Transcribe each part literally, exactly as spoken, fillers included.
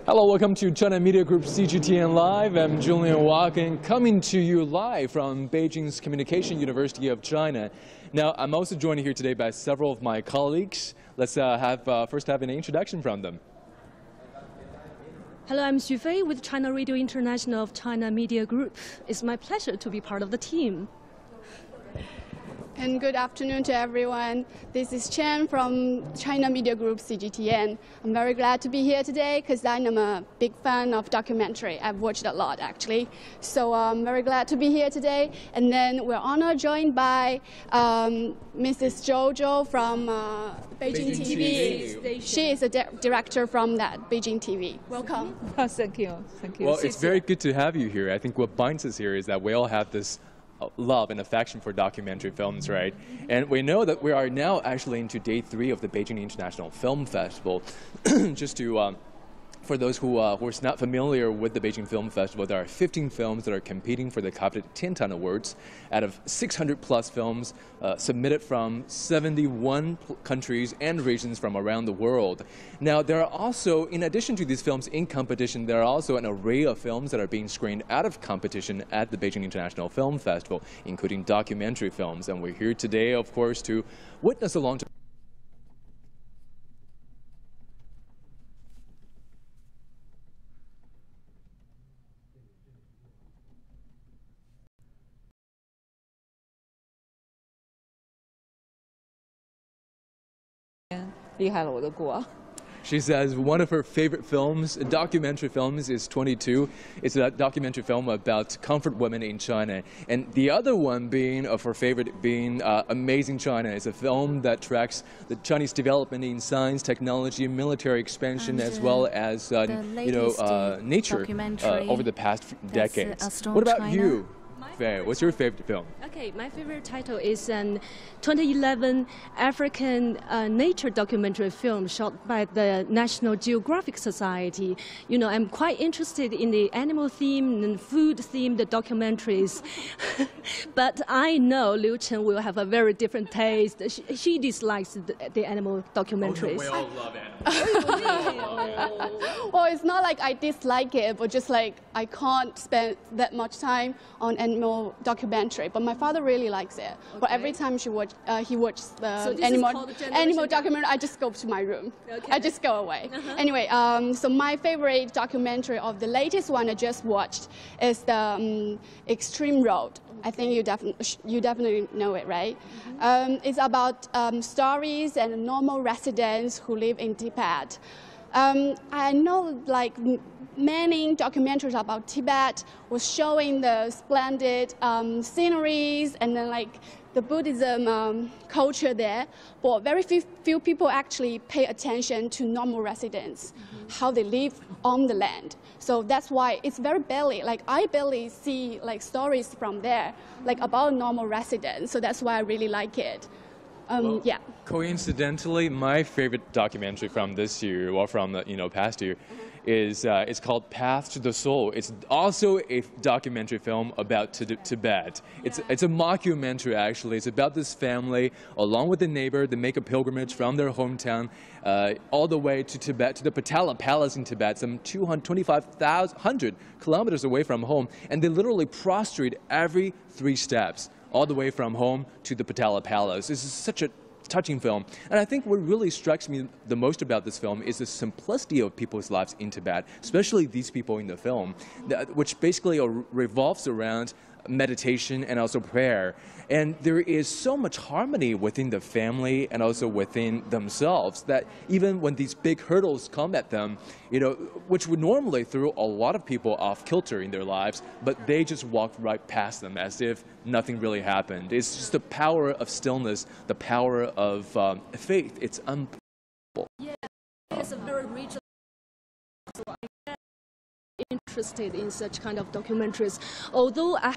Hello, welcome to China Media Group C G T N Live. I'm Julian Waghann, coming to you live from Beijing's Communication University of China. Now, I'm also joined here today by several of my colleagues. Let's uh, have uh, first have an introduction from them. Hello, I'm Xu Fei with China Radio International of China Media Group. It's my pleasure to be part of the team. And good afternoon to everyone. This is Chen from China Media Group C G T N. I'm very glad to be here today because I'm a big fan of documentary. I've watched a lot actually. So I'm very glad to be here today. And then we're honored joined by um, Missus Jojo from uh, Beijing, Beijing T V. T V. She is a di director from that Beijing T V. Welcome. Oh, thank you. Thank you. Well, it's very good to have you here. I think what binds us here is that we all have this love and affection for documentary films, right? And we know that we are now actually into day three of the Beijing International Film Festival. Just to, um, for those who, uh, who are not familiar with the Beijing Film Festival, there are fifteen films that are competing for the coveted Tiantan Awards out of six hundred plus films uh, submitted from seventy-one countries and regions from around the world. Now, there are also, in addition to these films in competition, there are also an array of films that are being screened out of competition at the Beijing International Film Festival, including documentary films. And we're here today, of course, to witness along to She says one of her favorite films, documentary films, is twenty-two. It's a documentary film about comfort women in China. And the other one being, of her favorite, being uh, Amazing China. It's a film that tracks the Chinese development in science, technology, military expansion, and, as well as, uh, you know, uh, nature uh, over the past decades. What about China? You? Faye, what's your favorite film? Okay, my favorite title is an twenty eleven African uh, nature documentary film shot by the National Geographic Society. You know, I'm quite interested in the animal theme and food themed documentaries. But I know Liu Chen will have a very different taste. She, she dislikes the, the animal documentaries. Oh, no, we all love animals. Well, it's not like I dislike it, but just like I can't spend that much time on animal documentary. But my father really likes it. Okay. But every time she watch, uh, he watches the so animal animal documentary, I just go to my room. Okay. I just go away. Uh-huh. Anyway, um, so my favorite documentary of the latest one I just watched is the um, Extreme Road. I think you definitely you definitely know it, right? Mm-hmm. um, it's about um, stories and normal residents who live in Tibet. Um, I know, like many documentaries about Tibet, was showing the splendid um, sceneries and then like the Buddhism um, culture there, but very few, few people actually pay attention to normal residents, mm-hmm. how they live on the land. So that's why it's very barely, like I barely see like stories from there, like about normal residents. So that's why I really like it. Um, well, yeah. Coincidentally, my favorite documentary from this year, or from the you know past year, mm-hmm. is uh, it's called Path to the Soul. It's also a documentary film about Tibet. It's yeah. it's a mockumentary actually. It's about this family along with the neighbor. They make a pilgrimage from their hometown uh, all the way to Tibet, to the Potala Palace in Tibet, some two hundred twenty-five thousand kilometers away from home, and they literally prostrate every three steps, all the way from home to the Potala Palace. This is such a touching film. And I think what really strikes me the most about this film is the simplicity of people's lives in Tibet, especially these people in the film, that, which basically revolves around meditation and also prayer. And there is so much harmony within the family and also within themselves that even when these big hurdles come at them, you know, which would normally throw a lot of people off kilter in their lives, but they just walk right past them as if nothing really happened. It's just the power of stillness, the power of um, faith. It's unbelievable. Yeah, it's a very rich. So I'm interested in such kind of documentaries. Although I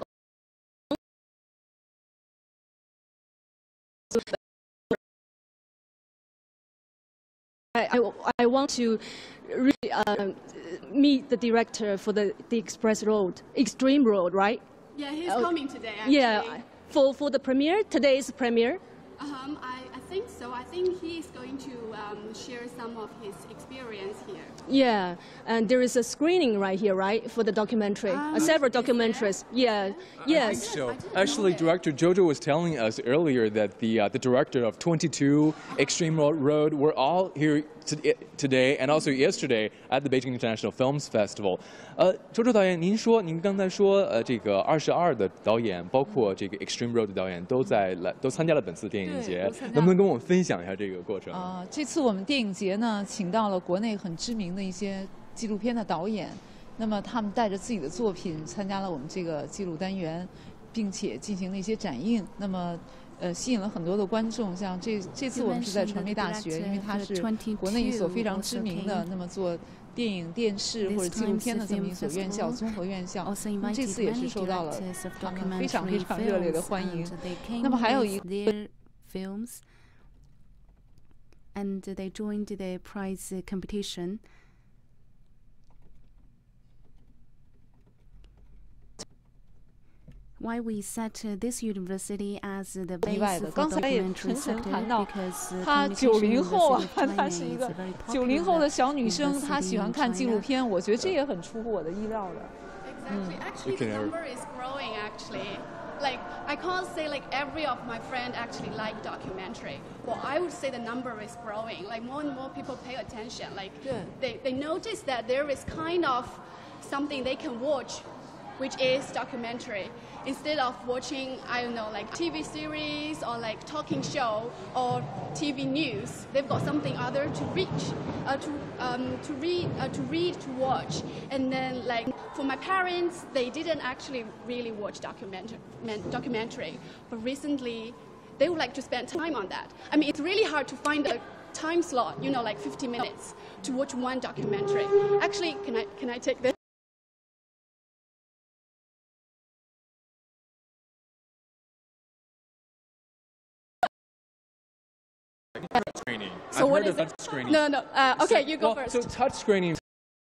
I, I, I want to really uh, meet the director for the, the Express Road, Extreme Road, right? Yeah, he's uh, coming today, actually. Yeah, for, for the premiere, today's premiere. Um, I, I think think so. I think he's going to um, share some of his experience here. Yeah, and there is a screening right here, right, for the documentary. Um, uh, several documentaries. Yeah, yes. So actually, director Jojo was telling us earlier that the uh, the director of twenty-two Extreme Road were all here today and also yesterday at the Beijing International Film Festival. 呃，周周导演，您说您刚才说，呃，这个二十二的导演，包括这个 Extreme Road 的导演，都在来都参加了本次电影节，能不能跟我们分享一下这个过程？ 啊、呃，这次我们电影节呢，请到了国内很知名的一些纪录片的导演，那么他们带着自己的作品参加了我们这个记录单元，并且进行了一些展映。那么。呃，吸引了很多的观众。像这这次我们是在传媒大学，因为它是国内一所非常知名的，那么做电影、电视或者纪录片的这么一所院校，综合院校。这次也是受到了他们非常非常热烈的欢迎。那么还有一个。 films and they joined the prize competition. Why we set this university as the base for documentary sector? Because 她九零后啊，她是一个九零后的小女生，她喜欢看纪录片，我觉得这也很出乎我的意料的。 Exactly. Actually, the number is growing. Actually, like I can't say like every of my friends actually like documentary. Well, I would say the number is growing. Like more and more people pay attention. Like they they notice that there is kind of something they can watch, which is documentary. Instead of watching, I don't know, like T V series or like talking show or T V news, they've got something other to reach, uh, to um, to read, uh, to read, to watch. And then, like for my parents, they didn't actually really watch documentary, documentary, but recently, they would like to spend time on that. I mean, it's really hard to find a time slot, you know, like fifty minutes to watch one documentary. Actually, can I can I take this? Screening. So I've what heard is of it? screening. No, no. Uh, okay, so, you go well, first. So touch screening.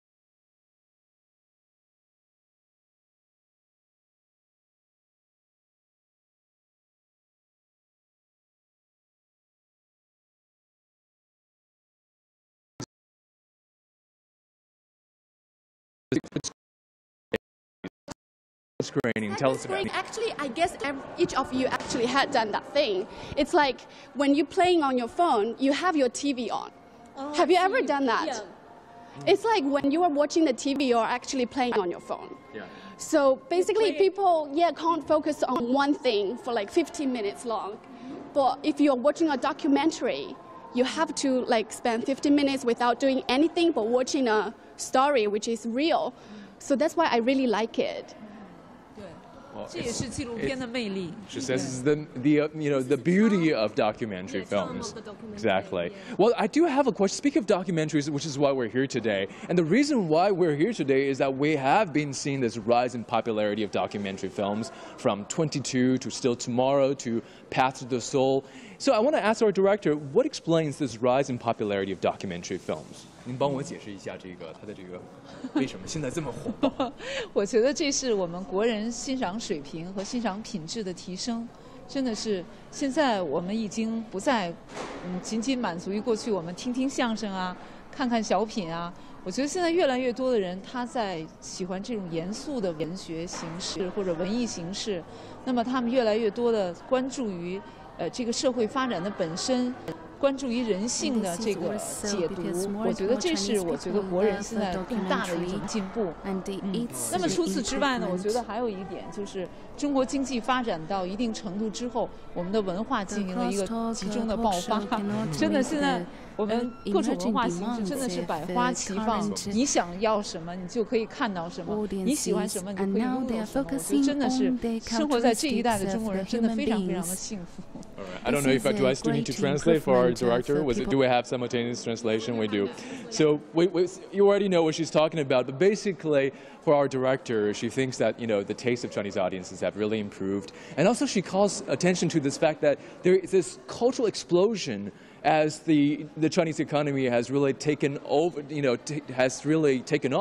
Screening. Tell us about it. Actually, I guess every, each of you actually had done that thing. It's like when you're playing on your phone, you have your T V on. Oh, have you ever done that? Yeah. It's like when you are watching the T V, you're actually playing on your phone. Yeah. So basically, people yeah can't focus on one thing for like fifteen minutes long. But if you're watching a documentary, you have to like spend fifteen minutes without doing anything but watching a story which is real. So that's why I really like it. Well, 这也是纪录片的魅力。 Just this is the the uh, you know the beauty of documentary films. Exactly. Well, I do have a question. Speak of documentaries, which is why we're here today, and the reason why we're here today is that we have been seeing this rise in popularity of documentary films, from twenty-two to Still Tomorrow to Path to the Soul. So I want to ask our director, what explains this rise in popularity of documentary films? 您帮我解释一下这个它的这个为什么现在这么火爆？ 我觉得这是我们国人欣赏水平和欣赏品质的提升，真的是现在我们已经不再嗯仅仅满足于过去我们听听相声啊、看看小品啊。我觉得现在越来越多的人他在喜欢这种严肃的文学形式或者文艺形式，那么他们越来越多的关注于呃这个社会发展的本身。 关注于人性的这个解读，我觉得这是我觉得国人现在更大的一种进步。嗯，那么除此之外呢，我觉得还有一点就是，中国经济发展到一定程度之后，我们的文化进行了一个集中的爆发。真的，现在我们各种文化形式真的是百花齐放，你想要什么，你就可以看到什么；你喜欢什么，你就可以拥有什么。我觉得真的是生活在这一代的中国人，真的非常非常的幸福。 I don't know if I, do I still need to translate for our director? Was it, do we have simultaneous translation? We do. So we, we, you already know what she's talking about, but basically for our director, she thinks that, you know, the taste of Chinese audiences have really improved. And also she calls attention to this fact that there is this cultural explosion as the, the Chinese economy has really taken over, you know, t has really taken off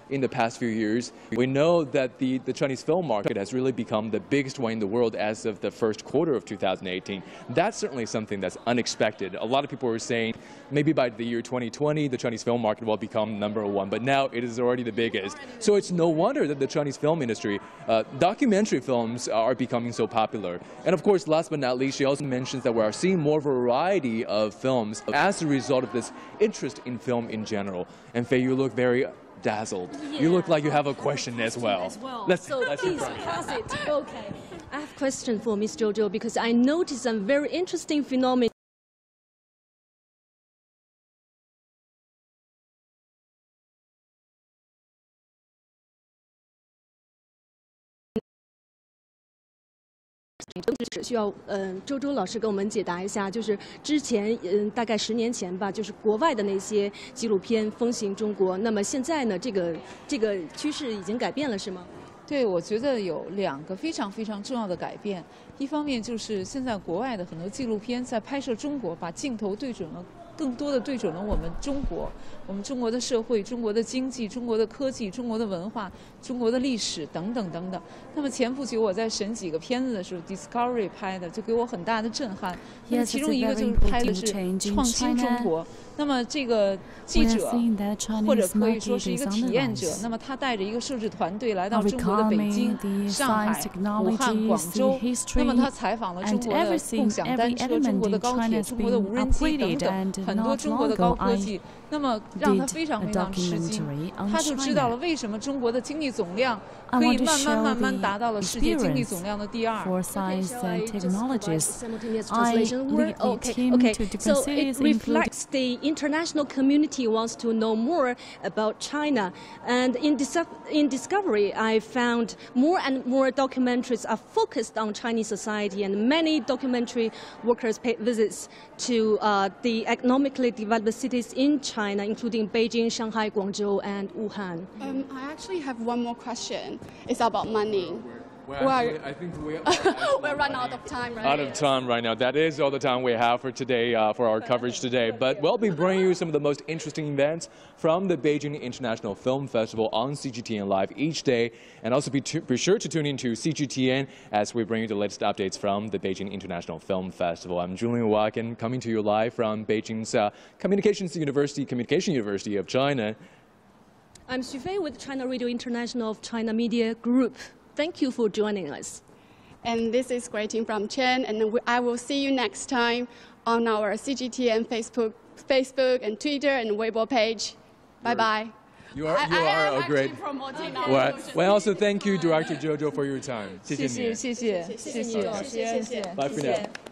in the past few years. We know that the, the Chinese film market has really become the biggest one in the world as of the first quarter of two thousand eighteen. That's certainly something that's unexpected. A lot of people were saying maybe by the year twenty twenty, the Chinese film market will become number one, but now it is already the biggest. So it's no wonder that the Chinese film industry, uh, documentary films are becoming so popular. And of course, last but not least, she also mentions that we are seeing more variety of films as a result of this interest in film in general. And Fei, you look very dazzled. Yeah. You look like you have a question as well. As well. Let's, so let's please pass it. Okay. I have a question for Miss Jojo because I noticed some very interesting phenomena.只需要嗯、呃，周周老师给我们解答一下，就是之前嗯、呃，大概十年前吧，就是国外的那些纪录片风行中国，那么现在呢，这个这个趋势已经改变了，是吗？ 对，我觉得有两个非常非常重要的改变。一方面就是现在国外的很多纪录片在拍摄中国，把镜头对准了。更多的对准了我们中国，我们中国的社会、中国的经济、中国的科技、中国的文化、中国的历史等等等等。那么前不久我在审几个片子的时候 ，Discovery 拍的就给我很大的震撼。那么其中一个就是拍的是创新中国。那么这个记者或者可以说是一个体验者，那么他带着一个摄制团队来到中国的北京、上海、武汉、广州，那么他采访了中国的共享单车、中国的高铁、中国的无人机等等。很多中国的高科技，那么让他非常非常吃惊，他就知道了为什么中国的经济总量可以慢慢慢慢达到了世界经济总量的第二。 For science and technologies, I lead the team to different so cities, it reflects the international community wants to know more about China. And in, dis in Discovery, I found more and more documentaries are focused on Chinese society, and many documentary workers pay visits to uh, the economically developed cities in China, including Beijing, Shanghai, Guangzhou, and Wuhan. Um, I actually have one more question. It's about money. Well, actually, I think we are we're running out of time, right? Out of time right now. That is all the time we have for today, uh, for our coverage today. But we'll be bringing you some of the most interesting events from the Beijing International Film Festival on C G T N Live each day. And also be, be sure to tune into C G T N as we bring you the latest updates from the Beijing International Film Festival. I'm Julian Waghann, coming to you live from Beijing's uh, Communications University, Communication University of China. I'm Xu Fei with China Radio International of China Media Group. Thank you for joining us. And this is greeting from Chen, and I will see you next time on our C G T N Facebook, Facebook and Twitter and Weibo page. Bye bye. You are, you I, are I a great. Well, well, also thank you, Director Jojo, for your time. 谢谢，谢谢，谢谢，谢谢，谢谢。 Bye for now.